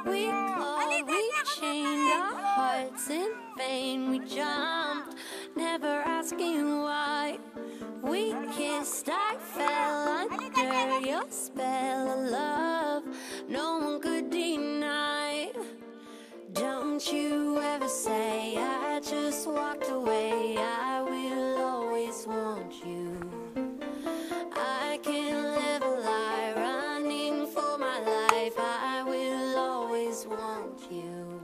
We clawed, we chained our hearts in vain. We jumped, never asking why. We kissed, I fell under your spell of love. No one could deny. Don't you ever say I just walked away. I will always want you. I can't live a lie, running for my life. I will always want you.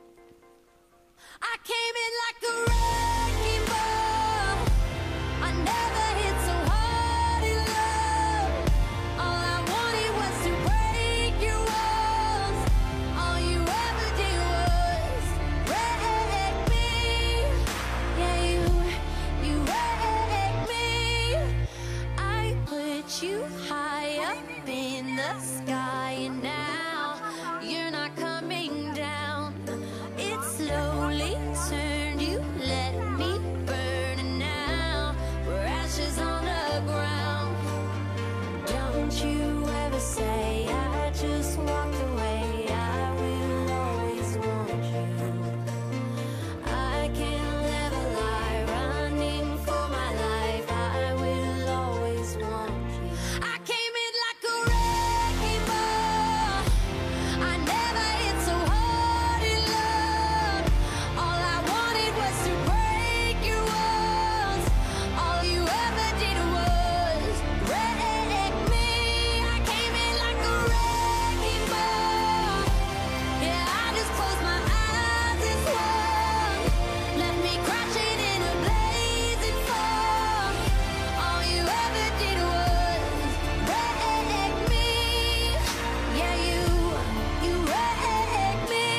I came in like a wrecking ball. I never hit so hard in love. All I wanted was to break your walls. All you ever did was wreck me. Yeah, you wrecked me. I put you high up in the sky, and now you're not coming down. It slowly turned, you let me burn, and now we're ashes on the ground. Don't you ever say I just walked away. I will always want you. I can't live a lie, running for my life. I will always want you. I came in like a wrecking ball. I never hit so hard in love. All I wanted was to break your walls. All you ever did was wreck me. I came in like a wrecking ball. Yeah, I just closed my eyes and swung. Left me crashing in a blazing fall. All you ever did was wreck me. Yeah, you wrecked me.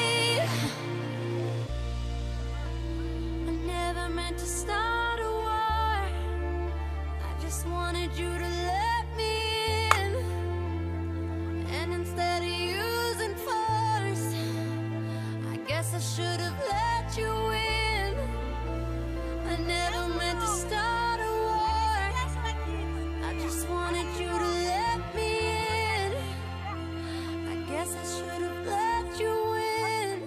I never meant to start a war. I just wanted you to let me in. And instead of using force, I guess I should have let you in. I never meant to start a war. I just wanted you to let me in. I guess I should have let you in.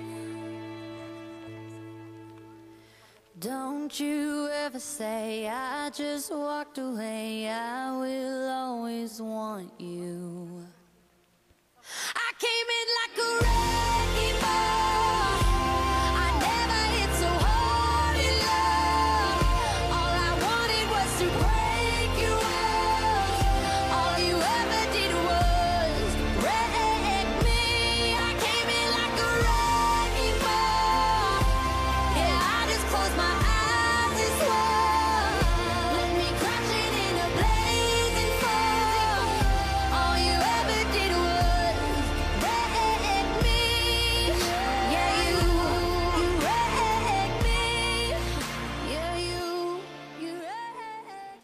Don't you ever say I just walked away. I will always want you. I came in like a wrecking ball. I never hit so hard in love. All I wanted was to break your walls. All you ever did was wreck me. I came in like a wrecking ball. Yeah, I just closed my eyes and swung. Left me crashing in a blazing fall. All you ever did was wreck me. Yeah, you wrecked me. Yeah, you wrecked.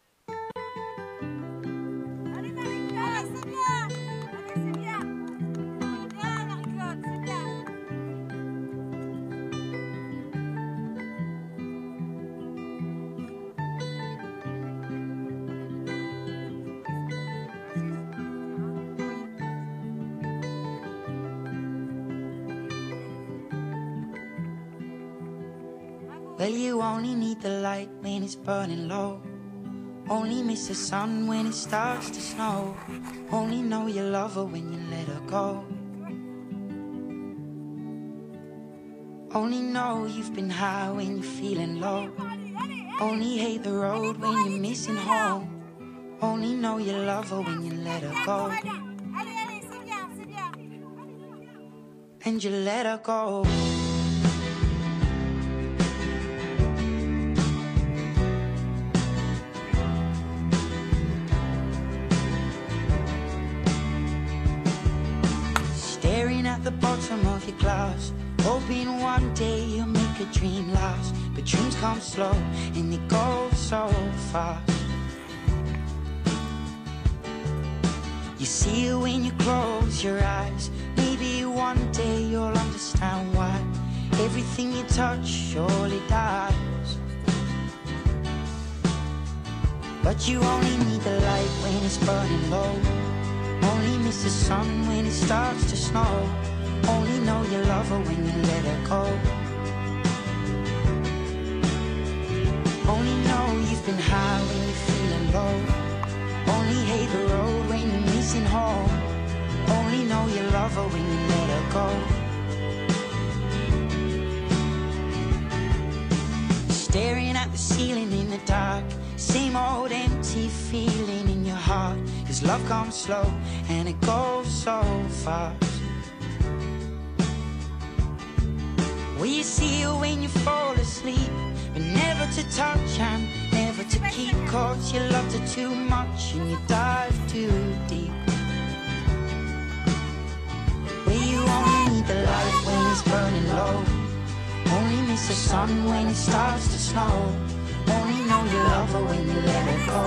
Allez Marie-Claude, c'est bien. Allez, c'est bien. Bien Marie-Claude, c'est bien. Well, you only need the light when it's burning low. Only miss the sun when it starts to snow. Only know you love her when you let her go. Only know you've been high when you're feeling low. Only hate the road when you're missing home. Only know you love her when you let her go. Allez, c'est bien, c'est bien. And you let her go. Staring at the bottom of your glass, hoping one day you'll make a dream last. But dreams come slow and they go so fast. You see it when you close your eyes. Maybe one day you'll understand why everything you touch surely dies. But you only need the light when it's burning low. Only miss the sun when it starts to snow. Only know you love her when you let her go. Only know you've been high when you're feeling low. Only hate the road when you're missing home. Only know you love her when you let her go. Staring at the ceiling in the dark, same old empty feeling in your heart. 'Cause love comes slow and it goes so fast. Will you see her when you fall asleep? But never to touch and never to keep. 'Cause you loved her too much and you dive too deep. Will you only need the light when it's burning low? Only miss the sun when it starts to snow. Only know you love her when you let her go.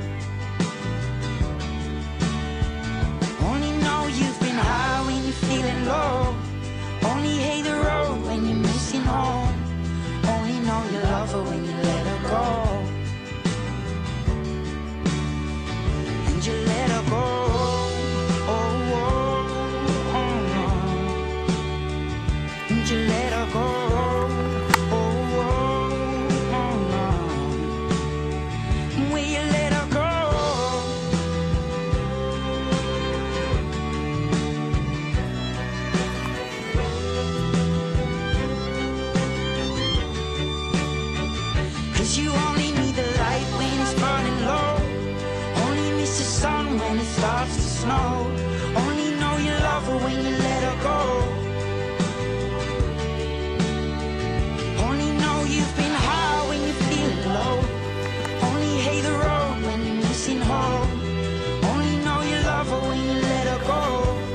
Only know you've been high when you're feeling low. Only hate the road when you're missing home. Only know you love her when you let her go. And you let her go. Oh, oh, oh, oh. And you let her go. You only need the light when it's burning low. Only miss the sun when it starts to snow. Only know you love her when you let her go. Only know you've been high when you're feeling low. Only hate the road when you're missing home. Only know you love her when you let her go.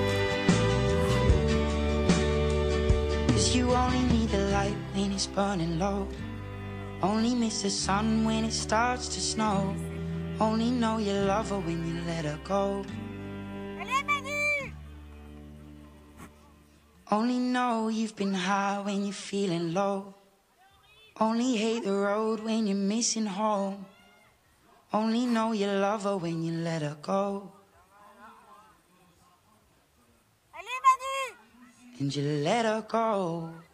'Cause you only need the light when it's burning low. Only miss the sun when it starts to snow. Only know you love her when you let her go. Only know you've been high when you're feeling low. Only hate the road when you're missing home. Only know you love her when you let her go. And you let her go.